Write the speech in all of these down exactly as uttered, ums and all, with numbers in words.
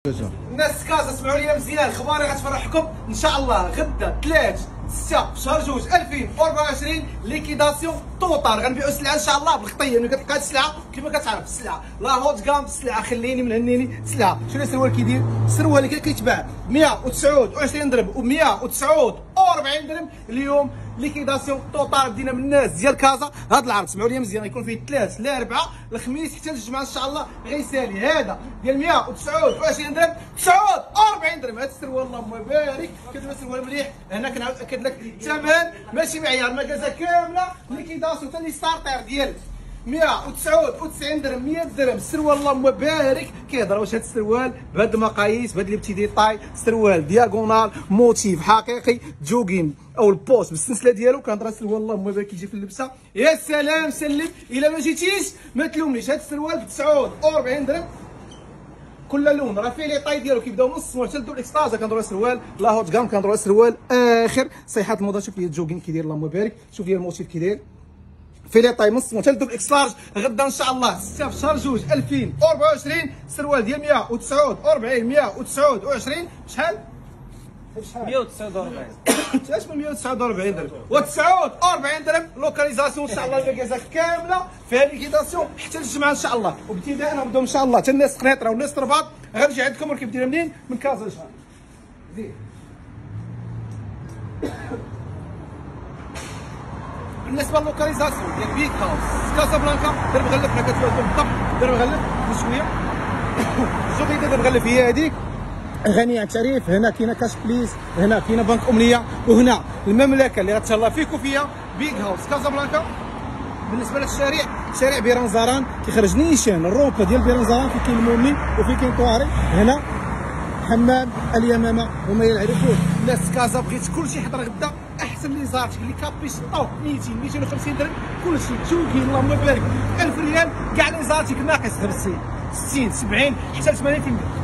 الناس كازا اسمعوا لي مزيان، خباري غتفرحكم ان شاء الله. غدا ثلاث ستة شهر جوج ألفين وأربعة وعشرين ليكيداسيون طوطال. غنبيعوا السلعه ان شاء الله بالخطيه. ملي كتلقى السلعه كيما كتعرف السلعه لا هوت كام السلعه خليني من هنيني السلعه. شنو السروال كيدير؟ السروال اللي كيتباع مية وتسعة وعشرين درهم و مية وتسعة وأربعين درهم. اليوم ليكيداسيون طوطال بدينا من الناس ديال كازا. هذا العرض سمعوا لي مزيان غيكون فيه ثلاث لاربعه الخميس حتى الجمعه ان شاء الله غيسالي. هذا ديال مية وتسعة وعشرين درهم تسعة وأربعين درهم. هذا السروال اللهم بارك كتبان سروال مليح. هنا كنعاود ناكد لك الثمن ماشي معيار، مكازا كامله ليكيداسيون حتى لي ستارتر ديال مية وتسعة وتسعين درهم مية درهم. السروال اللهم بارك كيهضر واش هذا السروال بهاد المقاييس بهاد لي بتي ديطاي. سروال دياغونال موتيف حقيقي جوغين او البوست بالسلسله ديالو. كنهضر السروال اللهم بارك كيجي في اللبسه يا سلام سلم. الا ما جيتيش ما تلومنيش. هذا السروال ب تسعة وأربعين درهم كل لون راه فيه لي طاي ديالو كيبداو من الصوالح حتى لدو الاكستازا. كنهضروا على السروال لا هوت كام، كنهضروا على السروال اخر صيحه الموضه. شوف لي الجوغين كي داير اللهم بارك، شوف لي الموتيف كي داير في لي طاي من الصوالح حتى لدو الاكس لارج. غدا ان شاء الله ستة في شهر جوج ألفين وأربعة وعشرين. السروال ديال مية وتسعة وأربعين مية وتسعة وعشرين بشحال؟ بشحال؟ مية وتسعة وأربعين. اش من مية وتسعة وأربعين درهم و تسعة وأربعين درهم. لوكاليزاسيون ان شاء الله المكازا كامله فيها ليكيداسيون حتى الجمعه ان شاء الله. وابتداء نبداو ان شاء الله حتى الناس قنيطره والناس الرباط. غنجي عندكم ولكن بدينا منين؟ من كازا ان شاء الله. زين بالنسبه للوكاليزاسيون ديال بيك هاوس كازابلانكا دير مغلف. حنا كتواجدوا بالضبط دير مغلف بشويه. الجوغيده دير مغلف هي هذيك غنية عن التعريف. هنا كاينه كاش بليس، هنا كاينه بنك امنيه، وهنا المملكه اللي غتهلا فيكم فيها بيك هاوس كازابلانكا. بالنسبه للشارع شارع بيرانزاران كيخرج نيشان الروبه ديال بيرانزاران في كاين المومي وفي كاين طواري. هنا حمام اليمامه وما يعرفوه الناس كازا. بغيت كلشي يحضر غدا احسن لي زارتك اللي كابيش طو ميتين ميتين وخمسين درهم كلشي جوكي اللهم بارك ألف ريال كاع لي زارتك ناقص خمسين ستين سبعين حتى ثمانين في المية.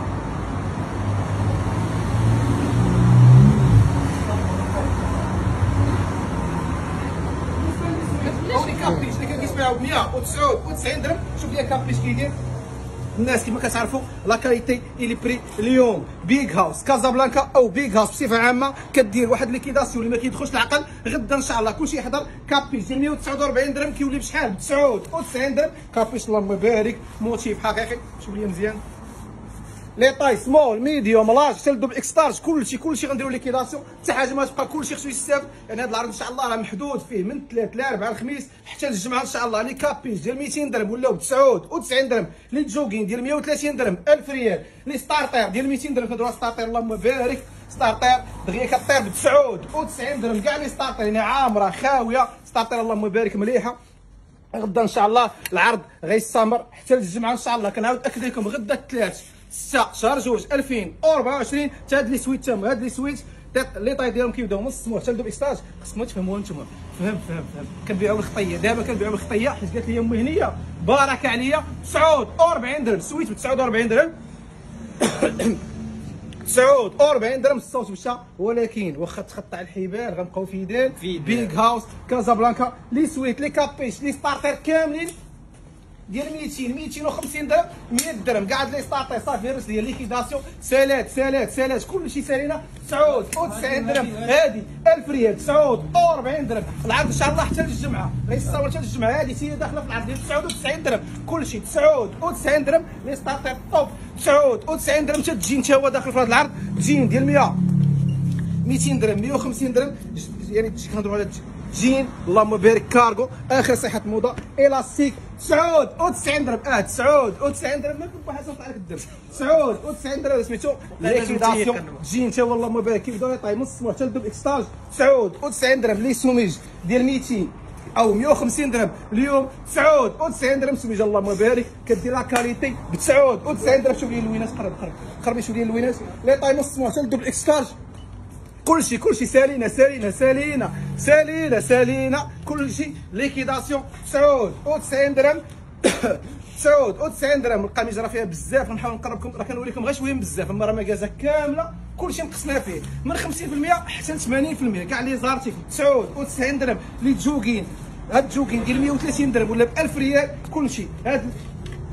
كابيش اللي كان كيسمعوا ب مية وتسعة وتسعين درهم. شوف لي كابيش كيدير. الناس كما كتعرفوا لا كاليتي اي لي بري. اليوم بيك هاوس كازابلانكا او بيك هاوس بصفه عامه كدير واحد ليكيداسيون اللي ما كيدخلش العقل. غدا ان شاء الله كلشي يحضر. كابيش ديال مية وتسعة وأربعين درهم كيولي بشحال؟ ب تسعة وتسعين درهم. كابيش اللهم بارك موتيف حقيقي. شوف لي مزيان لي طاي سمول ميديوم لارج حتى لدوبل اكستارج. كلشي كلشي غنديروا ليكيداسيون حتى حاجه ما تبقى. كلشي خصو يستافد. يعني هذا العرض ان شاء الله راه محدود فيه من ثلاث لاربعه الخميس حتى الجمعه ان شاء الله. لي كابيش ديال ميتين درهم ولاو ب تسعة وتسعين درهم. لي جوغين ديال مية وثلاثين درهم ألف ريال. لي ستارتر ديال ميتين درهم. كنديروا ستارتر اللهم بارك ستارتر دغيا كطير ب تسعة وتسعين درهم. كاع لي ستارتر يعني عامره خاويه ستارتر اللهم بارك مليحه. غدا ان شاء الله العرض غيستمر حتى الجمعه ان شاء الله. كنعاود ناكد لكم غدا الثلاث ستة شهر جوج ألفين وأربعة وعشرين. حتى هاد لي سويت تما هاد لي سويت لي طاي ديالهم كيبداو من السموح حتى لدوب اكستاج. خصكم تفهموها نتوما. فهم فهم فهم. كنبيعوا الخطيه دابا كنبيعوا الخطيه حيت قالت لي امي هنيه بارك عليا تسعة وأربعين درهم. سويت ب تسعة وأربعين درهم تسعة وأربعين درهم. الصوت مشى ولكن واخا تخطى الحبال غنبقاو في يدين بيك هاوس كازابلانكا. لي سويت لي كابيش لي ستارتر كاملين ديال ميتين ميتين وخمسين درهم مية درهم. كاع هاد لي ستارتر صافي رس ديال ليكيداسيون سالات سالات سالات كلشي سالينا تسعة وتسعين درهم. هادي ألف ريال تسعة وأربعين درهم. العرض ان شاء الله حتى للجمعه غيستمر حتى للجمعه. هادي هي داخله في العرض ديال تسعة وتسعين درهم. كلشي تسعة وتسعين درهم. لي ستارتر طوب تسعة وتسعين درهم. حتى الجين حتى هو داخل في هذا العرض. جين ديال مية ميتين درهم مية وخمسين درهم. يعني كنهضروا على جين اللهم بارك كارغو اخر صيحه موضه الاستيك تسعة وتسعين درهم. اه تسعة وتسعين درهم. ما كنت حاسب عليك الدرهم تسعة وتسعين درهم. سميتو ليكيداسيون جين حتى هو اللهم بارك كيبداو يطاي من الصباح حتى لدوب اكستاج تسعة وتسعين درهم. لي سوميج ديال ميتين او مية وخمسين درهم اليوم تسعة وتسعين درهم. سميجه اللهم بارك كدير لا كاليتي ب تسعة وتسعين درهم. شوف لي اللوينات قرب قرب قربي شوف لي اللوينات لي طاي من الصباح حتى لدوب اكستاج. كلشي كلشي سالينا سالينا سالينا سالينا سالينا كلشي ليكيداسيون تسعة وتسعين درهم تسعة وتسعين درهم. القميجه راه فيها بزاف غنحاول نقربكم. راه كنوريكم غير شويه بزاف اما راه مكازا كامله كلشي نقصنا فيه من خمسين في المية حتى ثمانين في المية. كاع لي زارتي تسعة وتسعين درهم. لي جوغين هاد الجوغين ديال مية وثلاثين درهم ولا ب ألف ريال. كلشي هاد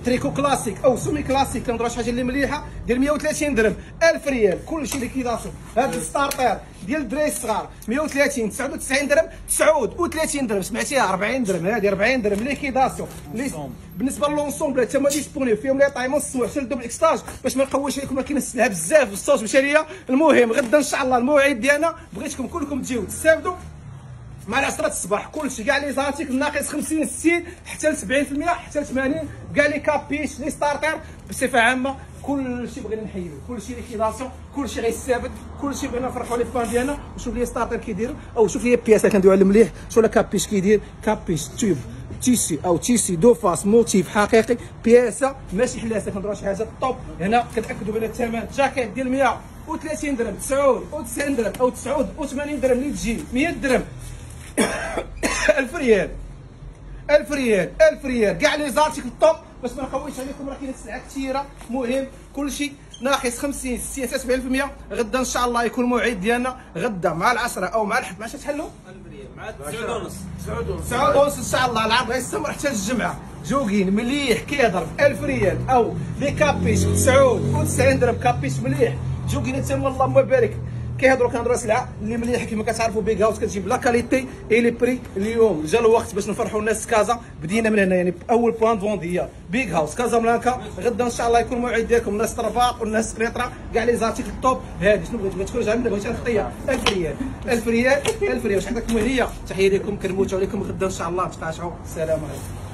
تريكو كلاسيك او سومي كلاسيك كنهضروا شي حاجه اللي مليحه ديال مية وثلاثين درهم، ألف ريال كلشي ليكيداسيون. هذا الستارتر ديال الدراري الصغار مية وثلاثين، تسعة وتسعين درهم، تسعة وثلاثين درهم، سمعتيها أربعين درهم، هذه أربعين درهم ليكيداسيون. بالنسبه للونسومبل حتى هما ديسبونيبل فيهم لي طايمون السموح حتى الدوبل اكستاج باش ما نقويش عليكم، كاين السلعه بزاف الصوت مشى ليا. المهم غدا ان شاء الله الموعد ديالنا بغيتكم كلكم تجيو تستافدوا مع العشرة الصباح. كلشي كاع لي زارتيكل ناقص خمسين ستين حتى ل سبعين بالمية حتى ل ثمانين، كاع لي كابيش لي ستارتر بصفه عامه كلشي بغينا نحيدو، كلشي ليكيداسيون، كلشي غيستافد، كلشي بغينا نفرحوا لي فان ديالنا. وشوف لي ستارتر كيديروا او شوف لي بياس كندويو على المليح. شوف لا كابيش كيدير، كابيش تيوب تيسي او تيسي دو فاس موتيف حقيقي، بياسه ماشي حلاسه، كنديروا شي حاجه طوب. هنا كنأكدوا بان الثمن جاكيت ديال مية وثلاثين درهم، تسعة وتسعين درهم او تسعة وثمانين درهم اللي تجي مية درهم، ألف ريال ألف ريال ألف ريال كاع لي زارتيكل طوب باش ما نقويش عليكم. راه كاين السلعه كثيره. مهم كلشي ناقص خمسين ستين حتى سبعين بالمية. غدا ان شاء الله يكون الموعد ديالنا غدا مع العشرة او مع الحد مع شحالو ألف ريال مع تسعة ونص تسعة ونص ان شاء الله. العرض غيستمر حتى الجمعه. جوكين مليح كيضرب ألف ريال او لي كابيش تسعة وتسعين درهم، كابيش مليح جوكين حتى اللهم بارك. كيهضروا كنهضروا سلعه اللي مليحه كما كتعرفوا بيغ هاوس كتجيب لا كاليتي اي لي بري. اليوم جا الوقت باش نفرحوا الناس كازا. بدينا من هنا يعني اول بوان فوند هي بيغ هاوس كازابلانكا. غدا ان شاء الله يكون الموعد ديالكم الناس الرباط والناس قريطره كاع لي زارتيكل طوب. هذه شنو بغيتي تكون جا منها بغيتي نخطيها ألف ريال ألف ريال ألف ريال. واش عندكم هديه؟ تحيه لكم كنموتوا عليكم غدا ان شاء الله. تقاشعوا السلام عليكم.